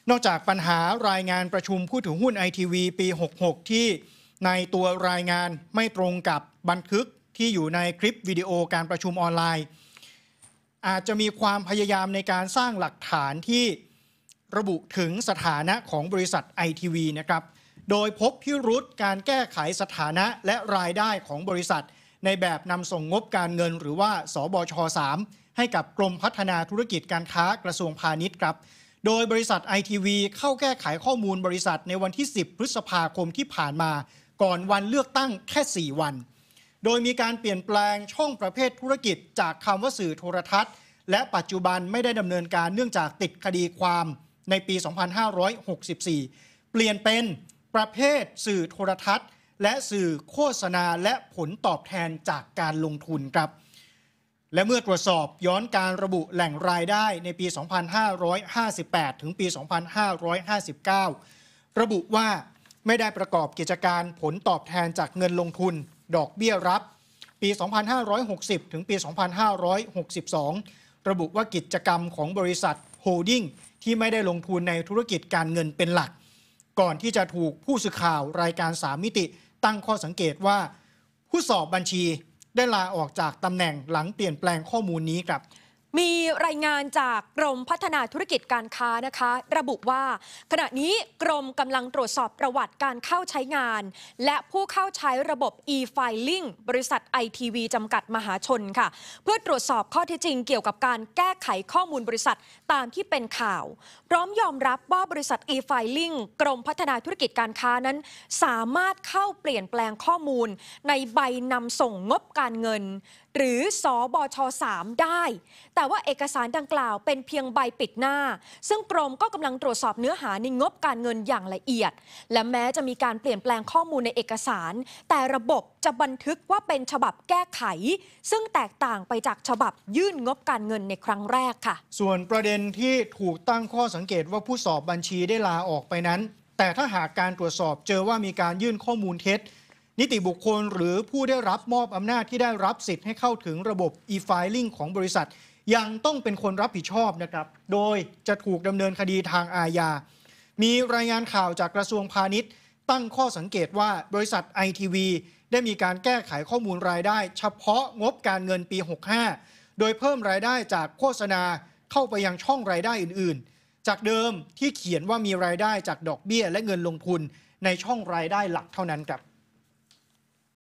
นอกจากปัญหารายงานประชุมผู้ถือหุ้นไอทีวีปี 66 ที่ในตัวรายงานไม่ตรงกับบันทึกที่อยู่ในคลิปวิดีโอการประชุมออนไลน์อาจจะมีความพยายามในการสร้างหลักฐานที่ระบุถึงสถานะของบริษัทไอทีวีนะครับโดยพบพิรุธการแก้ไขสถานะและรายได้ของบริษัทในแบบนำส่งงบการเงินหรือว่าสบช3ให้กับกรมพัฒนาธุรกิจการค้ากระทรวงพาณิชย์ครับโดยบริษัทไอทีวีเข้าแก้ไขข้อมูลบริษัทในวันที่ 10 พฤษภาคมที่ผ่านมาก่อนวันเลือกตั้งแค่ 4 วันโดยมีการเปลี่ยนแปลงช่องประเภทธุรกิจจากคำว่าสื่อโทรทัศน์และปัจจุบันไม่ได้ดำเนินการเนื่องจากติดคดีความในปี 2564 เปลี่ยนเป็นประเภทสื่อโทรทัศน์และสื่อโฆษณาและผลตอบแทนจากการลงทุนครับและเมื่อตรวจสอบย้อนการระบุแหล่งรายได้ในปี 2558 ถึงปี 2559 ระบุว่าไม่ได้ประกอบกิจการผลตอบแทนจากเงินลงทุนดอกเบี้ยรับปี 2560 ถึงปี 2562 ระบุว่ากิจกรรมของบริษัทโฮลดิ้งที่ไม่ได้ลงทุนในธุรกิจการเงินเป็นหลักก่อนที่จะถูกผู้สื่อข่าวรายการ3มิติตั้งข้อสังเกตว่าผู้สอบบัญชีได้ลาออกจากตำแหน่งหลังเปลี่ยนแปลงข้อมูลนี้ครับมีรายงานจากกรมพัฒนาธุรกิจการค้านะคะระบุว่าขณะนี้กรมกำลังตรวจสอบประวัติการเข้าใช้งานและผู้เข้าใช้ระบบ e-filing บริษัท ITV จำกัดมหาชนค่ะเพื่อตรวจสอบข้อเท็จจริงเกี่ยวกับการแก้ไขข้อมูลบริษัทตามที่เป็นข่าวพร้อมยอมรับว่าบริษัท e-filing กรมพัฒนาธุรกิจการค้านั้นสามารถเข้าเปลี่ยนแปลงข้อมูลในใบนำส่งงบการเงินหรือสบช3ได้แต่ว่าเอกสารดังกล่าวเป็นเพียงใบปิดหน้าซึ่งกรมก็กำลังตรวจสอบเนื้อหาในงบการเงินอย่างละเอียดและแม้จะมีการเปลี่ยนแปลงข้อมูลในเอกสารแต่ระบบจะบันทึกว่าเป็นฉบับแก้ไขซึ่งแตกต่างไปจากฉบับยื่นงบการเงินในครั้งแรกค่ะส่วนประเด็นที่ถูกตั้งข้อสังเกตว่าผู้สอบบัญชีได้ลาออกไปนั้นแต่ถ้าหากการตรวจสอบเจอว่ามีการยื่นข้อมูลเท็จนิติบุคคลหรือผู้ได้รับมอบอำนาจที่ได้รับสิทธิ์ให้เข้าถึงระบบ e-filing ของบริษัทยังต้องเป็นคนรับผิดชอบนะครับโดยจะถูกดำเนินคดีทางอาญามีรายงานข่าวจากกระทรวงพาณิชย์ตั้งข้อสังเกตว่าบริษัท ITV ได้มีการแก้ไขข้อมูลรายได้เฉพาะงบการเงินปี 65 โดยเพิ่มรายได้จากโฆษณาเข้าไปยังช่องรายได้อื่นๆจากเดิมที่เขียนว่ามีรายได้จากดอกเบี้ยและเงินลงทุนในช่องรายได้หลักเท่านั้นครับ